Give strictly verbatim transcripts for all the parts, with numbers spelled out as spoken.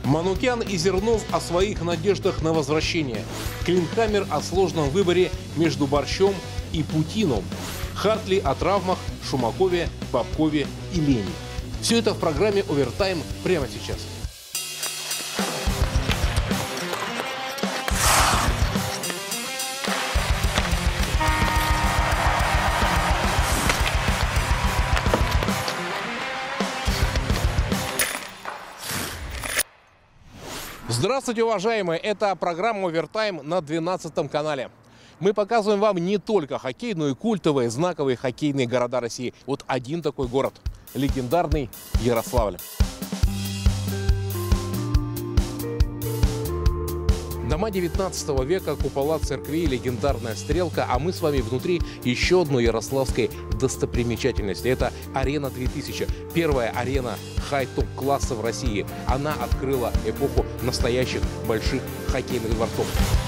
Манукян и Зернов о своих надеждах на возвращение. Клинхаммер о сложном выборе между Борщом и Путиным. Хартли о травмах, Шумакове, Бабкове и лени. Все это в программе «Овертайм» прямо сейчас. Здравствуйте, уважаемые! Это программа «Овертайм» на двенадцатом канале. Мы показываем вам не только хоккей, но и культовые, знаковые хоккейные города России. Вот один такой город – легендарный Ярославль. Дома девятнадцатого века, купола церквей, легендарная стрелка, а мы с вами внутри еще одной ярославской достопримечательности. Это Арена две тысячи. Первая арена хай-топ класса в России. Она открыла эпоху настоящих больших хоккейных дворцов.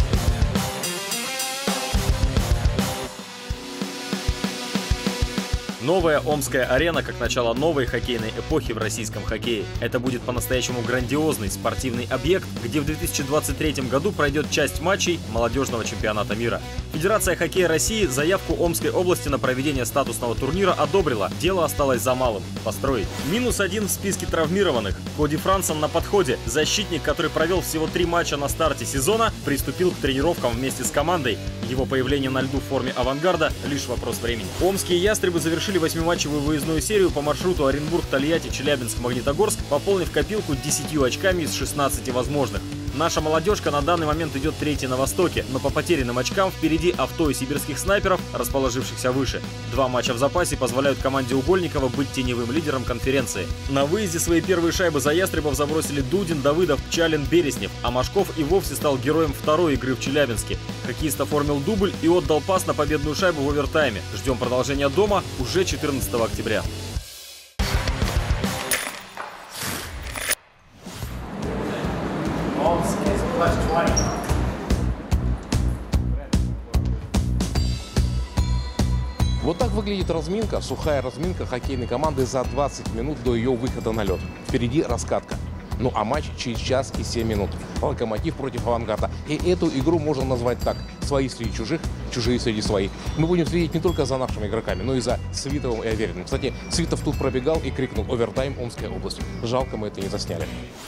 Новая Омская арена как начало новой хоккейной эпохи в российском хоккее. Это будет по-настоящему грандиозный спортивный объект, где в две тысячи двадцать третьем году пройдет часть матчей молодежного чемпионата мира. Федерация хоккея России заявку Омской области на проведение статусного турнира одобрила. Дело осталось за малым – построить. Минус один в списке травмированных. Коди Франсон на подходе. Защитник, который провел всего три матча на старте сезона, приступил к тренировкам вместе с командой. Его появление на льду в форме авангарда – лишь вопрос времени. Омские ястребы завершили восьмиматчевую выездную серию по маршруту Оренбург, Тольятти, Челябинск, Магнитогорск, пополнив копилку десятью очками из шестнадцати возможных. Наша молодежка на данный момент идет третьей на Востоке, но по потерянным очкам впереди авто и сибирских снайперов, расположившихся выше. Два матча в запасе позволяют команде Угольникова быть теневым лидером конференции. На выезде свои первые шайбы за ястребов забросили Дудин, Давыдов, Пчалин, Береснев, а Машков и вовсе стал героем второй игры в Челябинске. Хоккеист оформил дубль и отдал пас на победную шайбу в овертайме. Ждем продолжения дома уже четырнадцатого октября. Вот так выглядит разминка, сухая разминка хоккейной команды за двадцать минут до ее выхода на лед. Впереди раскатка. Ну а матч через час и семь минут. Локомотив против Авангарда. И эту игру можно назвать так. Свои среди чужих, чужие среди своих. Мы будем следить не только за нашими игроками, но и за Свитовым и Авериным. Кстати, Свитов тут пробегал и крикнул «Овертайм, Омская область». Жалко, мы это не засняли.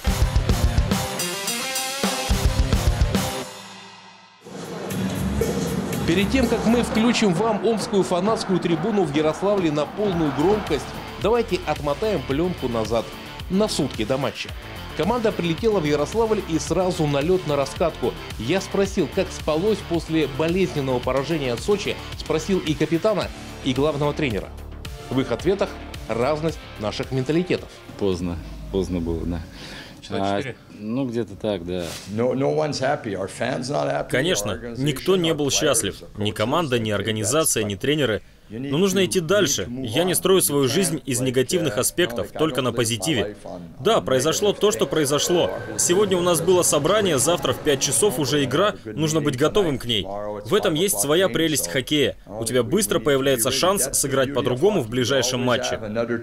Перед тем, как мы включим вам омскую фанатскую трибуну в Ярославле на полную громкость, давайте отмотаем пленку назад, на сутки до матча. Команда прилетела в Ярославль и сразу на лед на раскатку. Я спросил, как спалось после болезненного поражения от Сочи, спросил и капитана, и главного тренера. В их ответах разность наших менталитетов. Поздно, поздно было, да. А, ну, где-то так, да. Конечно, никто не был счастлив. Ни команда, ни организация, ни тренеры. Но нужно идти дальше. Я не строю свою жизнь из негативных аспектов, только на позитиве. Да, произошло то, что произошло. Сегодня у нас было собрание, завтра в пять часов уже игра, нужно быть готовым к ней. В этом есть своя прелесть хоккея. У тебя быстро появляется шанс сыграть по-другому в ближайшем матче.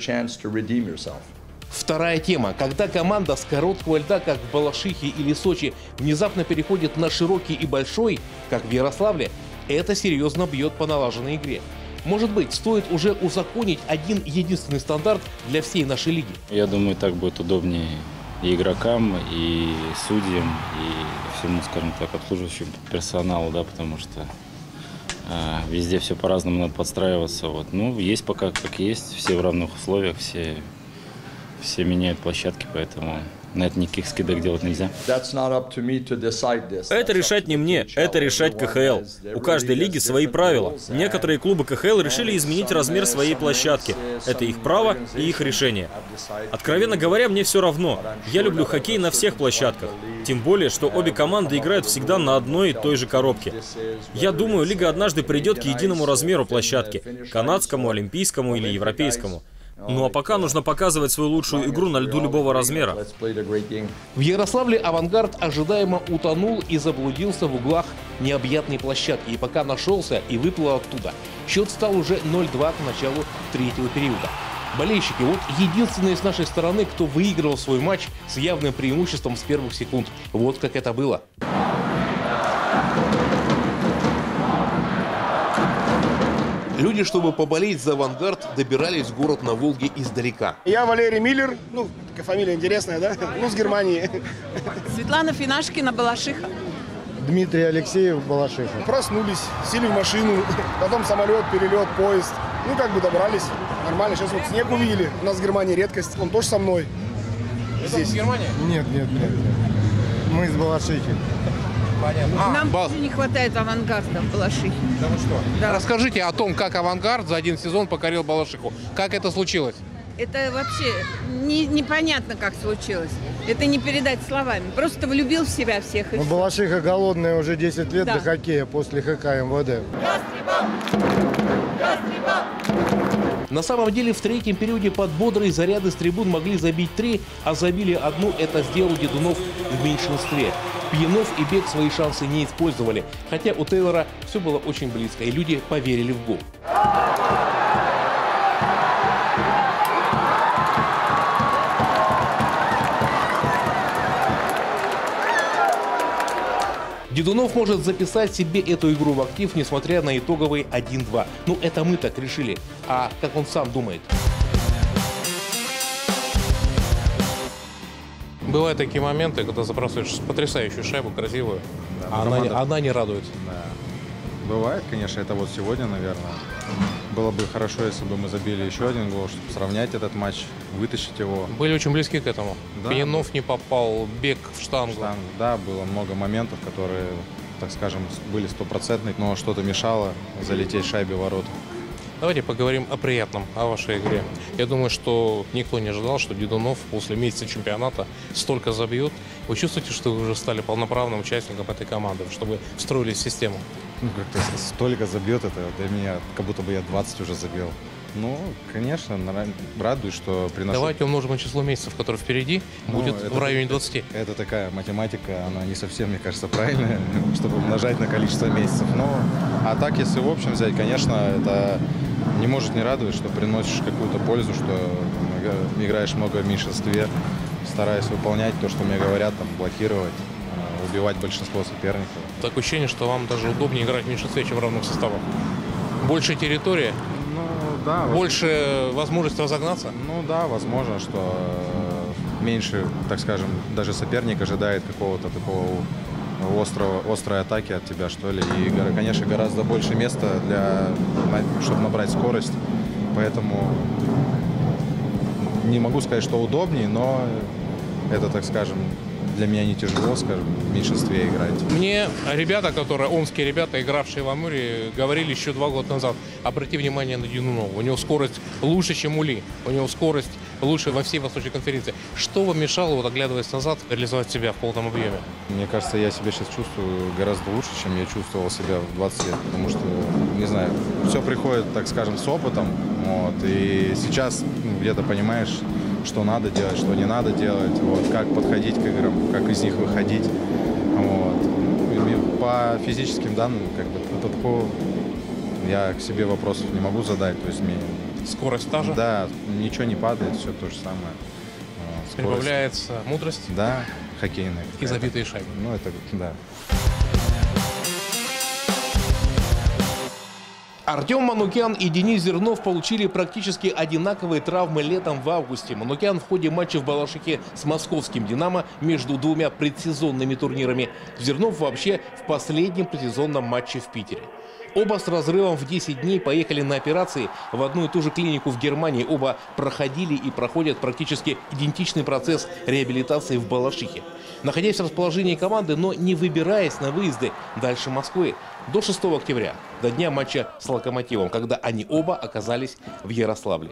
Вторая тема. Когда команда с короткого льда, как в Балашихе или Сочи, внезапно переходит на широкий и большой, как в Ярославле, это серьезно бьет по налаженной игре. Может быть, стоит уже узаконить один единственный стандарт для всей нашей лиги? Я думаю, так будет удобнее и игрокам, и судьям, и всему, скажем так, обслуживающему персоналу, да, потому что э, везде все по-разному, надо подстраиваться. Вот. Ну, есть пока как есть, все в равных условиях, все... Все меняют площадки, поэтому на это никаких скидок делать нельзя. Это решать не мне, это решать ка ха эл. У каждой лиги свои правила. Некоторые клубы ка ха эл решили изменить размер своей площадки. Это их право и их решение. Откровенно говоря, мне все равно. Я люблю хоккей на всех площадках. Тем более, что обе команды играют всегда на одной и той же коробке. Я думаю, лига однажды придет к единому размеру площадки. Канадскому, олимпийскому или европейскому. Ну а пока нужно показывать свою лучшую игру на льду любого размера. В Ярославле «Авангард» ожидаемо утонул и заблудился в углах необъятной площадки. И пока нашелся и выплыл оттуда, счет стал уже ноль два к началу третьего периода. Болельщики, вот единственные с нашей стороны, кто выигрывал свой матч с явным преимуществом с первых секунд. Вот как это было. Люди, чтобы поболеть за «Авангард», добирались в город на Волге издалека. Я Валерий Миллер, ну, такая фамилия интересная, да? Ну, с Германии. Светлана Финашкина, Балашиха. Дмитрий Алексеев, Балашиха. Проснулись, сели в машину, потом самолет, перелет, поезд. Ну, как бы добрались. Нормально, сейчас вот снег увидели. У нас в Германии редкость, он тоже со мной. Здесь в Германии? Нет, нет, нет. Мы из Балашихи. Понятно. А, Нам Бал... не хватает «Авангарда» в Балашихе. Да вы что? Да. Расскажите о том, как «Авангард» за один сезон покорил Балашиху. Как это случилось? Это вообще не, непонятно, как случилось. Это не передать словами. Просто влюбил в себя всех. И Ну, всё. Балашиха голодная уже десять лет Да. до хоккея после ХК МВД. На самом деле в третьем периоде под бодрые заряды с трибун могли забить три, а забили одну. Это сделал Дедунов в меньшинстве. Пьянов и Бек свои шансы не использовали, хотя у Тейлора все было очень близко, и люди поверили в гол. Дедунов может записать себе эту игру в актив, несмотря на итоговый один-два. Ну, это мы так решили. А как он сам думает? Бывают такие моменты, когда забрасываешь потрясающую шайбу, красивую, Да, а она, не- команда- она не радует. Да. Бывает, конечно, это вот сегодня, наверное. Было бы хорошо, если бы мы забили еще один гол, чтобы сравнять этот матч, вытащить его. Были очень близки к этому. Да. Пьянов не попал, Бек в штангу. Там, да, было много моментов, которые, так скажем, были стопроцентные, но что-то мешало залететь шайбе в ворота. Давайте поговорим о приятном, о вашей игре. Я думаю, что никто не ожидал, что Дедунов после месяца чемпионата столько забьет. Вы чувствуете, что вы уже стали полноправным участником этой команды, чтобы встроились в систему? Ну, как-то столько забьет это, для меня, как будто бы я двадцать уже забил. Ну, конечно, нра- радуюсь, что приношу... Давайте умножим на число месяцев, которые впереди, Ну, будет это- в районе двадцати. Это такая математика, она не совсем, мне кажется, правильная, чтобы умножать на количество месяцев. Но, а так, если в общем взять, конечно, это не может не радовать, что приносишь какую-то пользу, что там, играешь много в меньшинстве, стараюсь выполнять то, что мне говорят, там, блокировать, э, убивать большинство соперников. Такое ощущение, что вам даже удобнее играть в меньшинстве, чем в равных составах. Больше территория, Ну, да. больше возможность разогнаться. Ну да, возможно, что э, меньше, так скажем, даже соперник ожидает какого-то такого острого, острой атаки от тебя, что ли. И, гора- конечно, гораздо больше места, для, на- чтобы набрать скорость. Поэтому не могу сказать, что удобнее, но это, так скажем, для меня не тяжело, скажем, в меньшинстве играть. Мне ребята, которые, омские ребята, игравшие в Амуре, говорили еще два года назад: обрати внимание на Дедунова. У него скорость лучше, чем у Ли. У него скорость лучше во всей Восточной конференции. Что вам мешало, вот, оглядываясь назад, реализовать себя в полном объеме? Мне кажется, я себя сейчас чувствую гораздо лучше, чем я чувствовал себя в двадцать лет, потому что, не знаю, все приходит, так скажем, с опытом, вот, и сейчас ну, где-то понимаешь, что надо делать, что не надо делать, вот, как подходить к играм, как из них выходить, вот. И по физическим данным, как бы, это такого я к себе вопросов не могу задать, то есть мне... Скорость та же? Да, ничего не падает, все то же самое. Вот, скорость. Прибавляется мудрость Да, хоккейная. и забитые шайбы. Ну, это, да. Артем Манукян и Денис Зернов получили практически одинаковые травмы летом в августе. Манукян в ходе матча в Балашихе с московским «Динамо» между двумя предсезонными турнирами. Зернов вообще в последнем предсезонном матче в Питере. Оба с разрывом в десять дней поехали на операции в одну и ту же клинику в Германии. Оба проходили и проходят практически идентичный процесс реабилитации в Балашихе. Находясь в расположении команды, но не выбираясь на выезды дальше Москвы, до шестого октября, до дня матча с «Локомотивом», когда они оба оказались в Ярославле.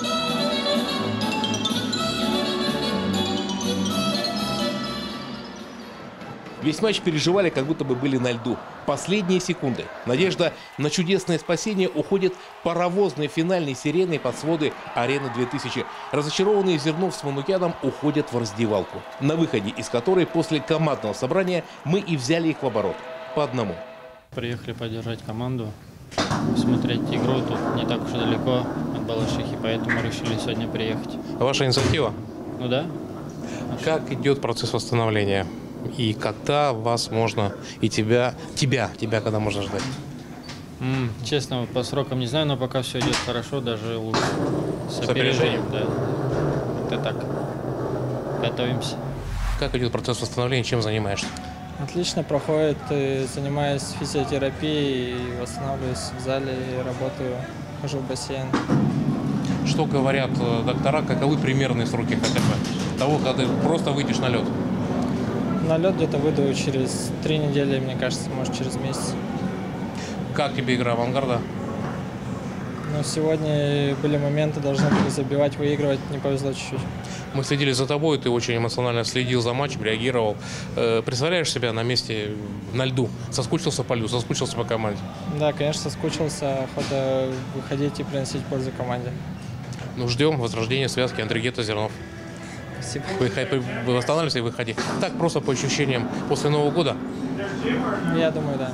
Весь матч переживали, как будто бы были на льду. Последние секунды. Надежда на чудесное спасение уходит паровозной финальной сиреной под своды арены две тысячи. Разочарованные Зернов с Манукяном уходят в раздевалку, на выходе из которой после командного собрания мы и взяли их в оборот. По одному. Приехали поддержать команду. смотреть игру. Тут не так уж и далеко от Балашихи, поэтому решили сегодня приехать. Ваша инициатива? Ну да. Как идет процесс восстановления? И когда вас можно, и тебя, тебя, тебя когда можно ждать? М, честно, по срокам не знаю, но пока все идет хорошо, даже лучше. С С опережением? Да. Это так. Готовимся. Как идет процесс восстановления, чем занимаешься? Отлично проходит. Занимаюсь физиотерапией, восстанавливаюсь в зале, работаю, хожу в бассейн. Что говорят э, доктора, каковы примерные сроки хотя бы того, когда ты просто выйдешь на лед? На лед где-то выйду через три недели, мне кажется, может через месяц. Как тебе игра «Авангарда»? Но сегодня были моменты, должны были забивать, выигрывать, не повезло чуть-чуть. Мы следили за тобой, ты очень эмоционально следил за матчем, реагировал. Э, представляешь себя на месте на льду? Соскучился по льду, соскучился по команде? Да, конечно, соскучился. Охота выходить и приносить пользу команде. Ну, ждем возрождения связки Андрей Зернов. Спасибо. Выходи, восстанавливайся и выходи. Так, просто по ощущениям после Нового года? Я думаю, да.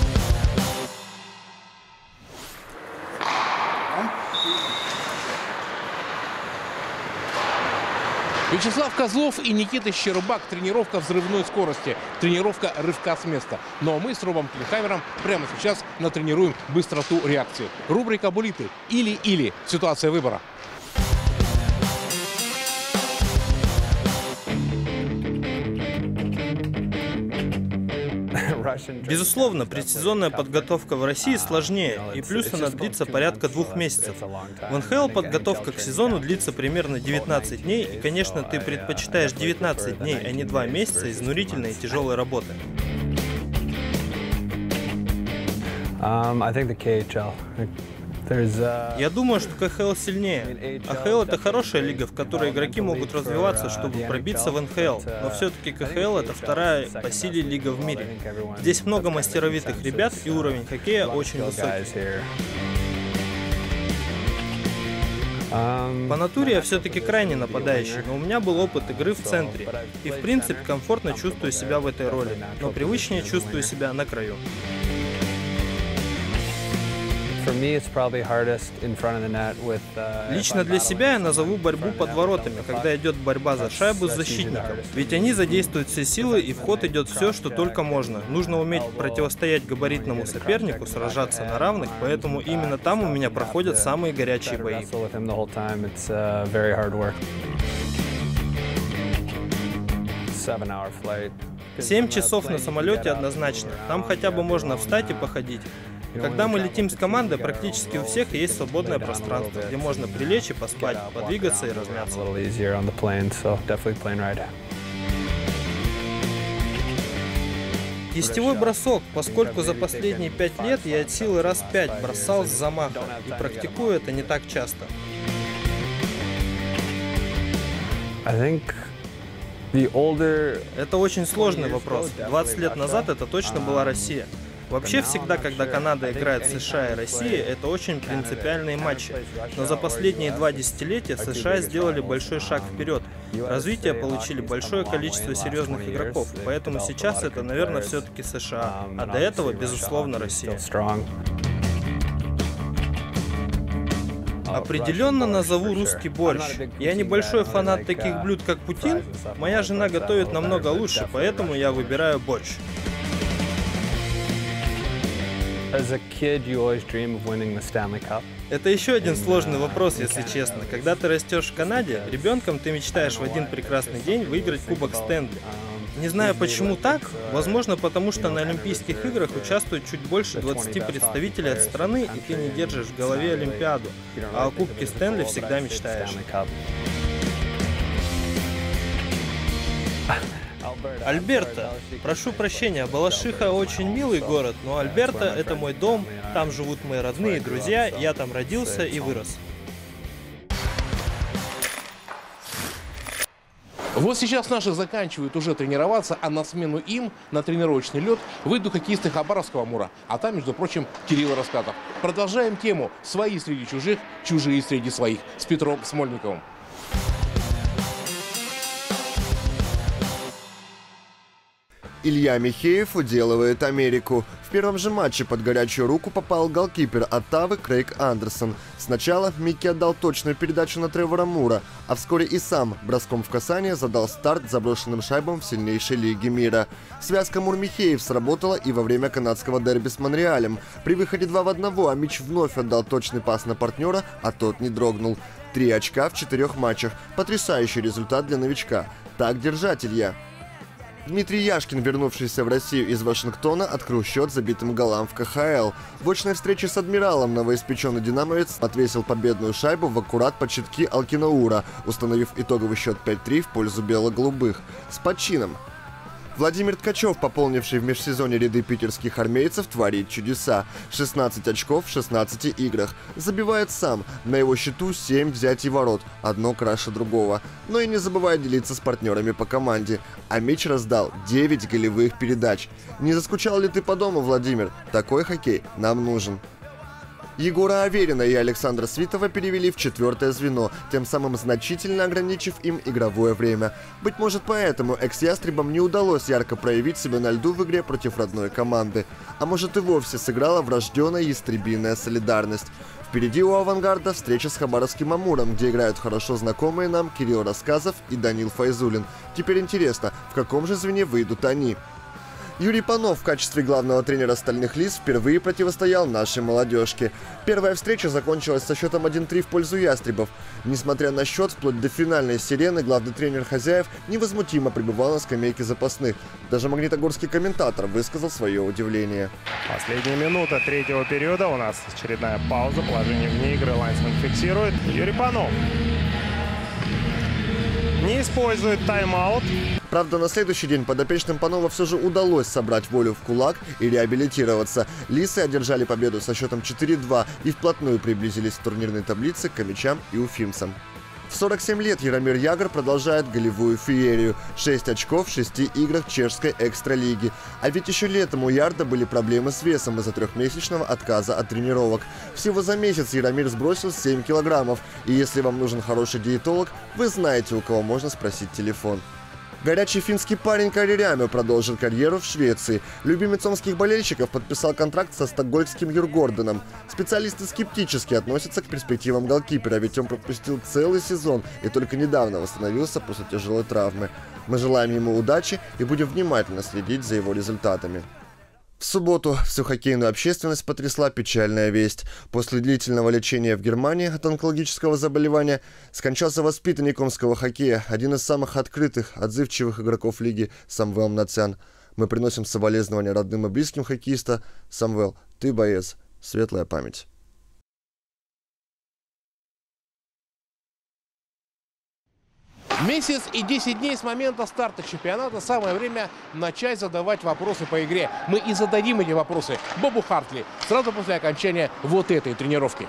Вячеслав Козлов и Никита Щербак. Тренировка взрывной скорости. Тренировка рывка с места. Но мы с Робом Клинхаймером прямо сейчас натренируем быстроту реакции. Рубрика «Булиты». Или-или. Ситуация выбора. Безусловно, предсезонная подготовка в России сложнее, и плюс она длится порядка двух месяцев. В эн ха эл подготовка к сезону длится примерно девятнадцать дней, и, конечно, ты предпочитаешь девятнадцать дней, а не два месяца изнурительной и тяжелой работы. Я думаю, что ка ха эл сильнее. а ха эл — это хорошая лига, в которой игроки могут развиваться, чтобы пробиться в эн ха эл. Но все-таки ка ха эл — это вторая по силе лига в мире. Здесь много мастеровитых ребят, и уровень хоккея очень высокий. По натуре я все-таки крайне нападающий, но у меня был опыт игры в центре. И в принципе комфортно чувствую себя в этой роли, но привычнее чувствую себя на краю. Лично для себя я назову борьбу под воротами, когда идет борьба за шайбу с защитником. Ведь они задействуют все силы, и в ход идет все, что только можно. Нужно уметь противостоять габаритному сопернику, сражаться на равных, поэтому именно там у меня проходят самые горячие бои. Семь часов на самолете однозначно. Там хотя бы можно встать и походить. Когда мы летим с командой, практически у всех есть свободное пространство, где можно прилечь и поспать, подвигаться и размяться. Кистевой бросок, поскольку за последние пять лет я от силы раз пять бросал с замаха, и практикую это не так часто. Это очень сложный вопрос. двадцать лет назад это точно была Россия. Вообще всегда, когда Канада играет с США и Россией, это очень принципиальные матчи. Но за последние два десятилетия США сделали большой шаг вперед. Развитие получили большое количество серьезных игроков, поэтому сейчас это, наверное, все-таки США, а до этого, безусловно, Россия. Определенно назову русский борщ. Я небольшой фанат таких блюд, как путин. Моя жена готовит намного лучше, поэтому я выбираю борщ. Это еще один сложный вопрос, если честно. Когда ты растешь в Канаде, ребенком ты мечтаешь в один прекрасный день выиграть Кубок Стэнли. Не знаю, почему так. Возможно, потому что на Олимпийских играх участвует чуть больше двадцати представителей от страны, и ты не держишь в голове Олимпиаду. А о Кубке Стэнли всегда мечтаешь. Альберта. Прошу прощения, Балашиха очень милый город, но Альберта — это мой дом, там живут мои родные и друзья, я там родился и вырос. Вот сейчас наши заканчивают уже тренироваться, а на смену им на тренировочный лед выйдут хоккеисты Хабаровского Амура, а там, между прочим, Кирилл Раскатов. Продолжаем тему «Свои среди чужих, чужие среди своих» с Петром Смольниковым. Илья Михеев уделывает Америку. В первом же матче под горячую руку попал голкипер Оттавы Крейг Андерсон. Сначала Микки отдал точную передачу на Тревора Мура, а вскоре и сам броском в касание задал старт заброшенным шайбам в сильнейшей лиге мира. Связка Мур-Михеев сработала и во время канадского дерби с Монреалем. При выходе два в одного Амич вновь отдал точный пас на партнера, а тот не дрогнул. Три очка в четырех матчах. Потрясающий результат для новичка. Так держать, Илья. Дмитрий Яшкин, вернувшийся в Россию из Вашингтона, открыл счет забитым голам в ка ха эл. В очной встрече с Адмиралом новоиспеченный динамовец отвесил победную шайбу в аккурат под щитки Алкинаура, установив итоговый счет пять-три в пользу бело-голубых. С подчином. Владимир Ткачев, пополнивший в межсезонье ряды питерских армейцев, творит чудеса. шестнадцать очков в шестнадцати играх. Забивает сам. На его счету семь взятий ворот. Одно краше другого. Но и не забывает делиться с партнерами по команде. А Мич раздал девять голевых передач. Не заскучал ли ты по дому, Владимир? Такой хоккей нам нужен. Егора Аверина и Александра Свитова перевели в четвертое звено, тем самым значительно ограничив им игровое время. Быть может, поэтому экс-ястребам не удалось ярко проявить себя на льду в игре против родной команды. А может, и вовсе сыграла врожденная ястребиная солидарность. Впереди у «Авангарда» встреча с хабаровским «Амуром», где играют хорошо знакомые нам Кирилл Рассказов и Данил Файзулин. Теперь интересно, в каком же звене выйдут они? Юрий Панов в качестве главного тренера «Стальных лис» впервые противостоял нашей молодежке. Первая встреча закончилась со счетом один-три в пользу ястребов. Несмотря на счет, вплоть до финальной сирены, главный тренер хозяев невозмутимо пребывал на скамейке запасных. Даже магнитогорский комментатор высказал свое удивление. Последняя минута третьего периода. У нас очередная пауза. Положение вне игры лайнсмен фиксирует. Юрий Панов не использует тайм-аут. Правда, на следующий день подопечным Панова все же удалось собрать волю в кулак и реабилитироваться. Лисы одержали победу со счетом четыре-два и вплотную приблизились в турнирной таблице к камичам и уфимцам. В сорок семь лет Яромир Ягр продолжает голевую феерию. шесть очков в шести играх чешской экстралиги. А ведь еще летом у Ярда были проблемы с весом из-за трехмесячного отказа от тренировок. Всего за месяц Яромир сбросил семь килограммов. И если вам нужен хороший диетолог, вы знаете, у кого можно спросить телефон. Горячий финский парень Кари Рямё продолжил карьеру в Швеции. Любимец омских болельщиков подписал контракт со стокгольмским Юргорденом. Специалисты скептически относятся к перспективам голкипера, ведь он пропустил целый сезон и только недавно восстановился после тяжелой травмы. Мы желаем ему удачи и будем внимательно следить за его результатами. В субботу всю хоккейную общественность потрясла печальная весть. После длительного лечения в Германии от онкологического заболевания скончался воспитанник омского хоккея, один из самых открытых, отзывчивых игроков лиги Самвел Мнацян. Мы приносим соболезнования родным и близким хоккеиста. Самвел, ты боец. Светлая память. Месяц и десять дней с момента старта чемпионата. Самое время начать задавать вопросы по игре. Мы и зададим эти вопросы Бобу Хартли сразу после окончания вот этой тренировки.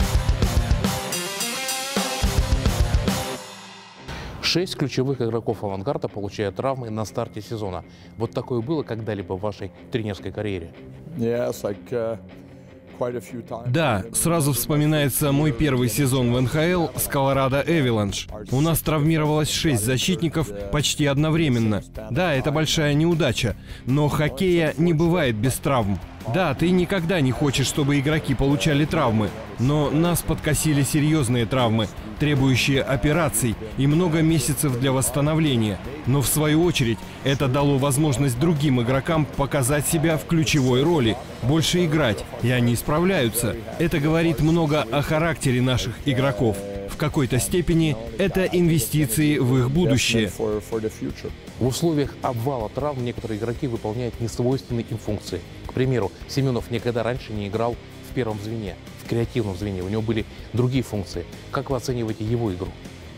Шесть ключевых игроков «Авангарда» получают травмы на старте сезона. Вот такое было когда-либо в вашей тренерской карьере? Yes, like, uh... Да, сразу вспоминается мой первый сезон в эн ха эл с Колорадо Эвиланш. У нас травмировалось шесть защитников почти одновременно. Да, это большая неудача, но хоккея не бывает без травм. Да, ты никогда не хочешь, чтобы игроки получали травмы, но нас подкосили серьезные травмы, требующие операций и много месяцев для восстановления. Но в свою очередь это дало возможность другим игрокам показать себя в ключевой роли, больше играть, и они справляются. Это говорит много о характере наших игроков. В какой-то степени это инвестиции в их будущее. В условиях обвала травм некоторые игроки выполняют несвойственные им функции. К примеру, Семенов никогда раньше не играл в первом звене, в креативном звене. У него были другие функции. Как вы оцениваете его игру?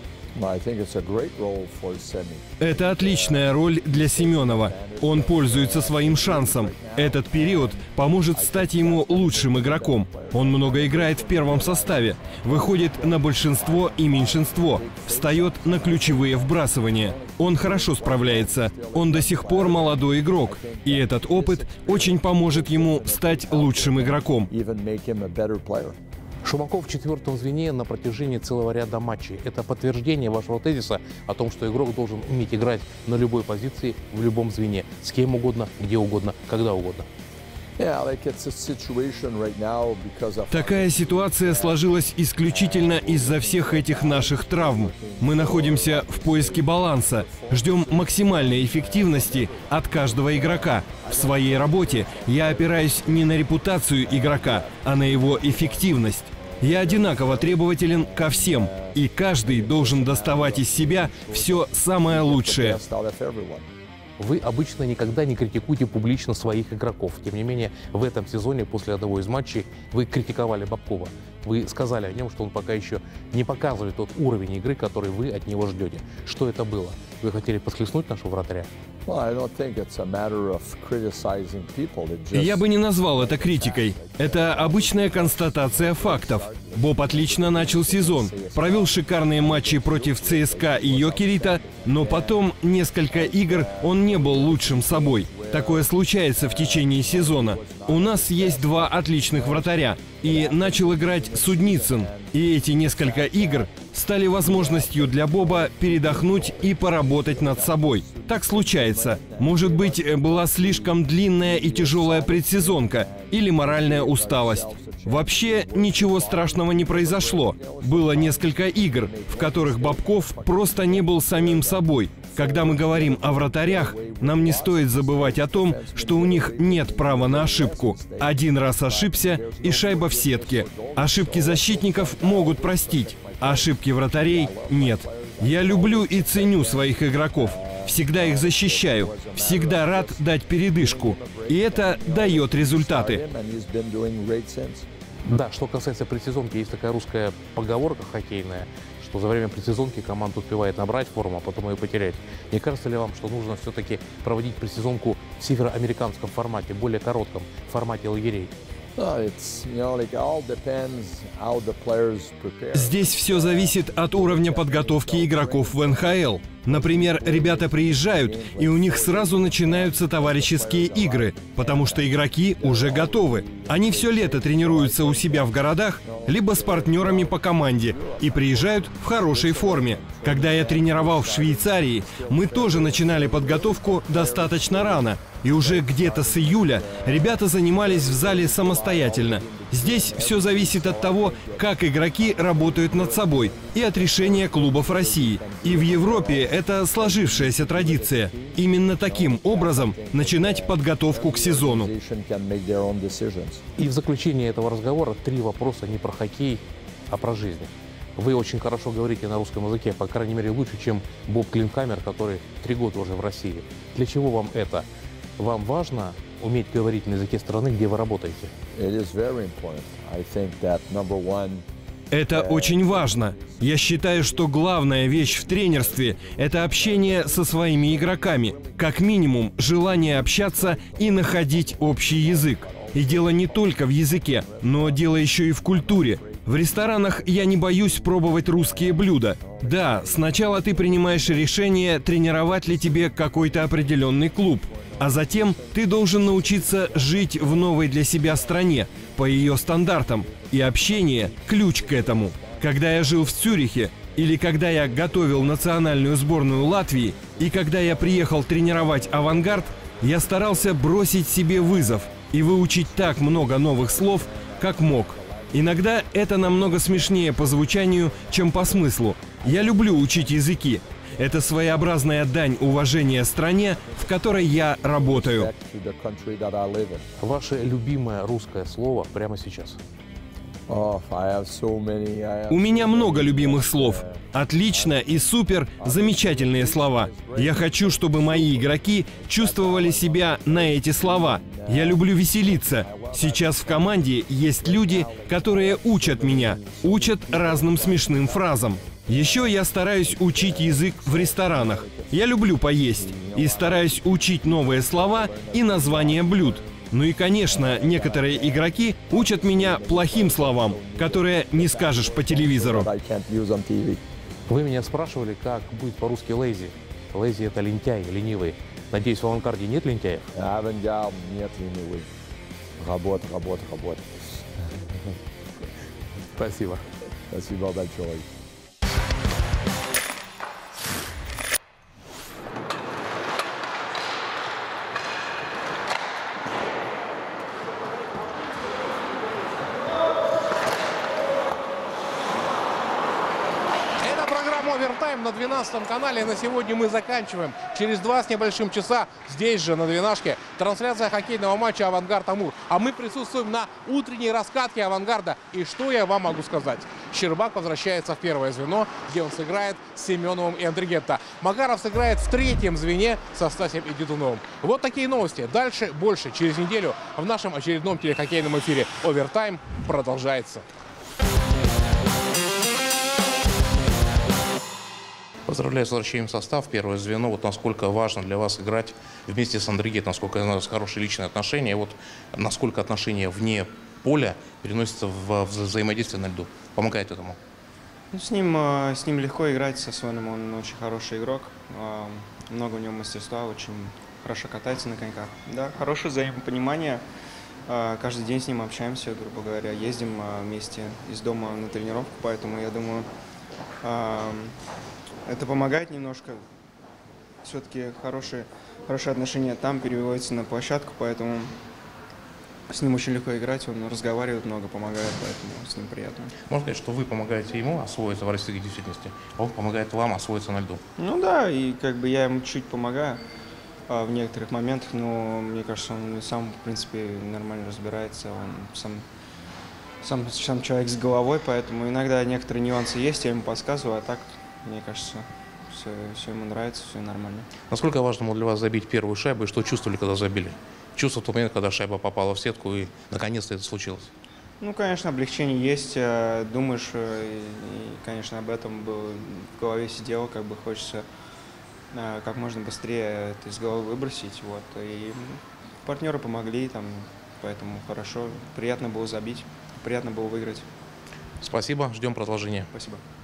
Это отличная роль для Семенова. Он пользуется своим шансом. Этот период поможет стать ему лучшим игроком. Он много играет в первом составе, выходит на большинство и меньшинство, встает на ключевые вбрасывания. Он хорошо справляется. Он до сих пор молодой игрок. И этот опыт очень поможет ему стать лучшим игроком. Шумаков в четвертом звене на протяжении целого ряда матчей. Это подтверждение вашего тезиса о том, что игрок должен уметь играть на любой позиции, в любом звене, с кем угодно, где угодно, когда угодно. Такая ситуация сложилась исключительно из-за всех этих наших травм. Мы находимся в поиске баланса, ждем максимальной эффективности от каждого игрока. В своей работе я опираюсь не на репутацию игрока, а на его эффективность. Я одинаково требователен ко всем, и каждый должен доставать из себя все самое лучшее. Вы обычно никогда не критикуете публично своих игроков. Тем не менее, в этом сезоне после одного из матчей вы критиковали Бобкова. Вы сказали о нем, что он пока еще не показывает тот уровень игры, который вы от него ждете. Что это было? Вы хотели подхлестнуть нашего вратаря? Я бы не назвал это критикой. Это обычная констатация фактов. Боб отлично начал сезон, провел шикарные матчи против ЦСКА и Йокерита, но потом несколько игр он не был лучшим собой. Такое случается в течение сезона. У нас есть два отличных вратаря, и начал играть Судницын. И эти несколько игр стали возможностью для Боба передохнуть и поработать над собой. Так случается. Может быть, была слишком длинная и тяжелая предсезонка или моральная усталость. Вообще ничего страшного не произошло. Было несколько игр, в которых Бобков просто не был самим собой. Когда мы говорим о вратарях, нам не стоит забывать о том, что у них нет права на ошибку. Один раз ошибся, и шайба в сетке. Ошибки защитников могут простить, а ошибки вратарей нет. Я люблю и ценю своих игроков. Всегда их защищаю, всегда рад дать передышку. И это дает результаты. Да, что касается предсезонки, есть такая русская поговорка хоккейная, что за время предсезонки команда успевает набрать форму, а потом ее потерять. Не кажется ли вам, что нужно все-таки проводить предсезонку в североамериканском формате, более коротком формате лагерей? Здесь все зависит от уровня подготовки игроков в эн ха эл. Например, ребята приезжают, и у них сразу начинаются товарищеские игры, потому что игроки уже готовы. Они все лето тренируются у себя в городах, либо с партнерами по команде, и приезжают в хорошей форме. Когда я тренировал в Швейцарии, мы тоже начинали подготовку достаточно рано, и уже где-то с июля ребята занимались в зале самостоятельно. Здесь все зависит от того, как игроки работают над собой, и от решения клубов России. И в Европе это сложившаяся традиция. Именно таким образом начинать подготовку к сезону. И в заключение этого разговора три вопроса не про хоккей, а про жизнь. Вы очень хорошо говорите на русском языке, по крайней мере лучше, чем Боб Клинхаммер, который три года уже в России. Для чего вам это? Вам важно уметь говорить на языке страны, где вы работаете? Это очень важно. Я считаю, что главная вещь в тренерстве – это общение со своими игроками. Как минимум, желание общаться и находить общий язык. И дело не только в языке, но дело еще и в культуре. В ресторанах я не боюсь пробовать русские блюда. Да, сначала ты принимаешь решение, тренировать ли тебе какой-то определенный клуб. А затем ты должен научиться жить в новой для себя стране, по ее стандартам. И общение – ключ к этому. Когда я жил в Цюрихе, или когда я готовил национальную сборную Латвии, и когда я приехал тренировать «Авангард», я старался бросить себе вызов и выучить так много новых слов, как мог. Иногда это намного смешнее по звучанию, чем по смыслу. Я люблю учить языки. Это своеобразная дань уважения стране, в которой я работаю. Ваше любимое русское слово прямо сейчас? У меня много любимых слов. Отлично и супер – замечательные слова. Я хочу, чтобы мои игроки чувствовали себя на эти слова. Я люблю веселиться. Сейчас в команде есть люди, которые учат меня, учат разным смешным фразам. Еще я стараюсь учить язык в ресторанах. Я люблю поесть и стараюсь учить новые слова и названия блюд. Ну и, конечно, некоторые игроки учат меня плохим словам, которые не скажешь по телевизору. Вы меня спрашивали, как будет по-русски lazy. Lazy — это лентяй, ленивый. Надеюсь, в «Авангарде» нет лентяев? «Авангард» нет ленивый. Работа, работа, работа. Спасибо. Спасибо большое. Овертайм на двенадцатом канале. На сегодня мы заканчиваем. Через два с небольшим часа здесь же на двенашке трансляция хоккейного матча «Авангард-Амур». А мы присутствуем на утренней раскатке «Авангарда». И что я вам могу сказать? Щербак возвращается в первое звено, где он сыграет с Семеновым и Андригетто. Макаров сыграет в третьем звене со Стасием и Дедуновым. Вот такие новости. Дальше больше через неделю в нашем очередном телехоккейном эфире. Овертайм продолжается. Поздравляю с возвращением в состав, первое звено. Вот насколько важно для вас играть вместе с Андригетто, насколько у нас хорошие личные отношения, вот насколько отношения вне поля переносятся в взаимодействие на льду. Помогает этому? Ну, с ним, с ним легко играть, со Своном он очень хороший игрок, много у него мастерства, очень хорошо катается на коньках. Да, хорошее взаимопонимание, каждый день с ним общаемся, грубо говоря, ездим вместе из дома на тренировку, поэтому я думаю, это помогает немножко. Все-таки хорошие, хорошие отношения там переводятся на площадку, поэтому с ним очень легко играть, он разговаривает много, помогает, поэтому с ним приятно. Можно сказать, что вы помогаете ему освоиться в российской действительности, а он помогает вам освоиться на льду? Ну да, и как бы я ему чуть помогаю а, в некоторых моментах, но мне кажется, он сам, в принципе, нормально разбирается, он сам, сам, сам человек с головой, поэтому иногда некоторые нюансы есть, я ему подсказываю, а так, мне кажется, все, все ему нравится, все нормально. Насколько важно было для вас забить первую шайбу и что чувствовали, когда забили? Чувство в тот момент, когда шайба попала в сетку и наконец-то это случилось? Ну, конечно, облегчение есть. Думаешь, и, конечно, об этом было, в голове сидело, как бы хочется как можно быстрее это из головы выбросить. Вот. И партнеры помогли, там, поэтому хорошо. Приятно было забить, приятно было выиграть. Спасибо, ждем продолжения. Спасибо.